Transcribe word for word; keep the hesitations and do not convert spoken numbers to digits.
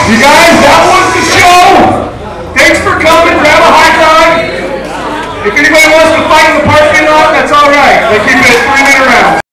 You guys, that was the show. Thanks for coming. Grab a hot dog. If anybody wants to fight in the parking lot, that's all right. They keep it